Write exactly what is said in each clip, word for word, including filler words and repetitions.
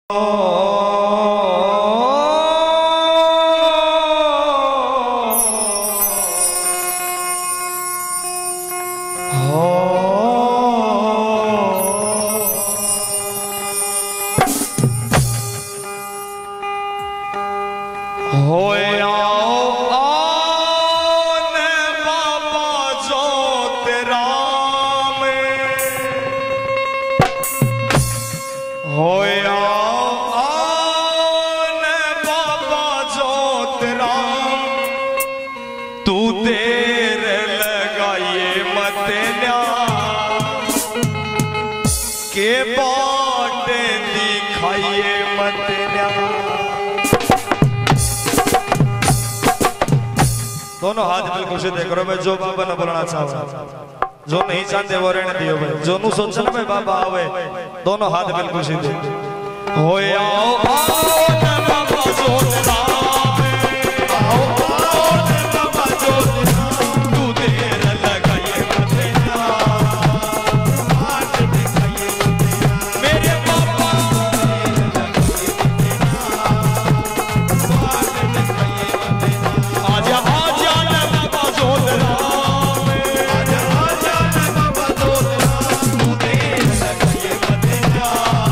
दोनों हाथ बिल्कुल सीधे करो भाई। जो बाबा ने बोलना चाहो, जो नहीं चाहते वो रहने दियो भाई। जो नु सोचन में बाबा आवे, दोनों हाथ बिल्कुल सीधे। होए आओ आओ न बाबा जोतना, आओ आओ न बाबा जोतना, तू देर लगाए मतना, हाथ दिखाए मेरे बाबा, आजा आजा न बाबा जोतना, आजा आजा न बाबा जोतना, तू देर लगाए मतना,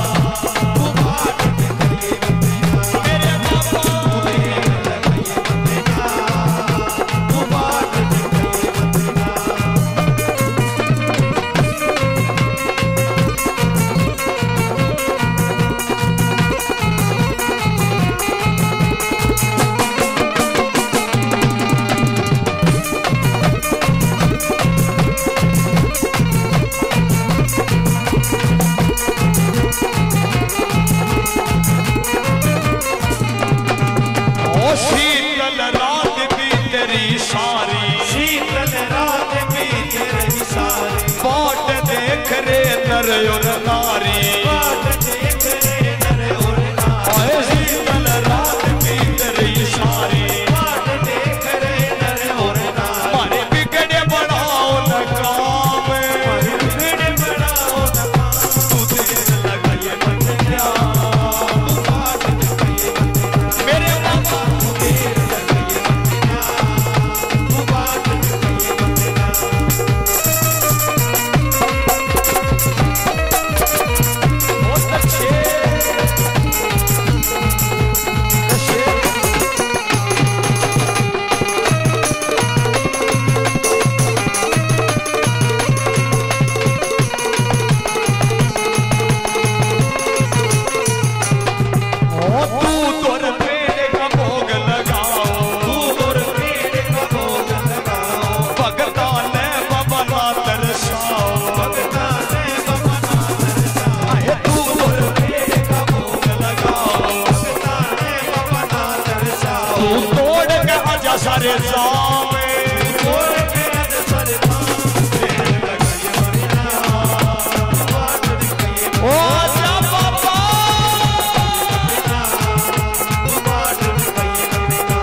और नारी बाट देख रे नर और नारी, शीतल रात की तेरी सारी बाट देख रे नर और नारी। मारे बिगड़े बढ़ाओ न काम, मारे बिगड़े बढ़ाओ न काम, तू देर लगाए मतना, तू बाट दिखाए मतना, मेरे बाबा तू देर लगाए मतना, तू बाट दिखाए मतना। सारे जामे तोड़ के आज सारे जामे लगाए मरना, बाट दिखाए ओ जा बाबा, बाट दिखाए मरना।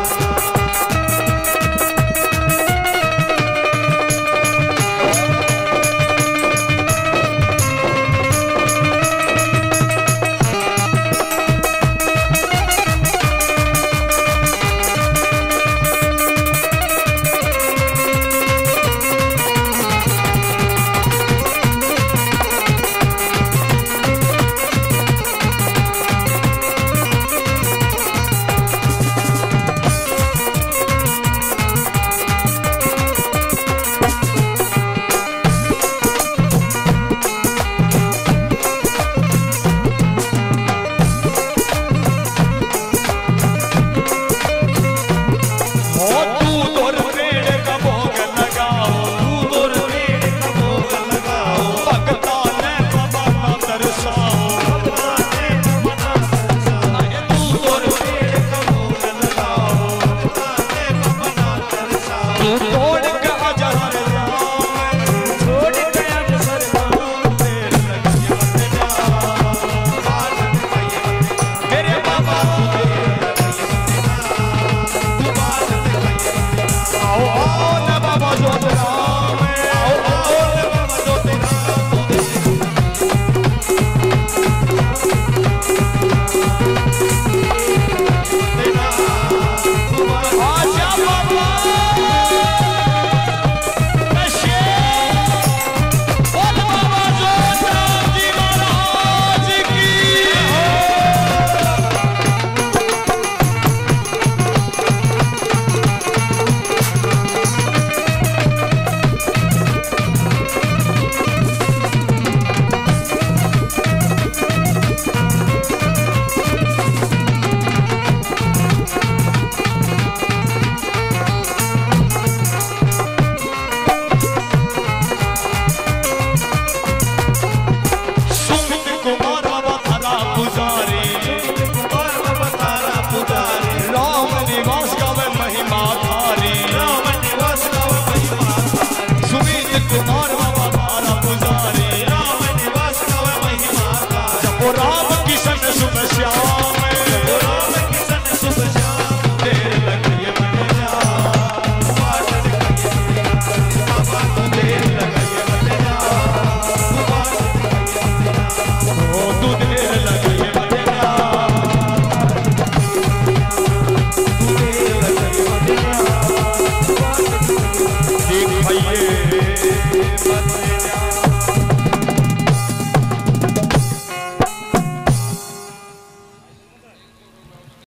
सारी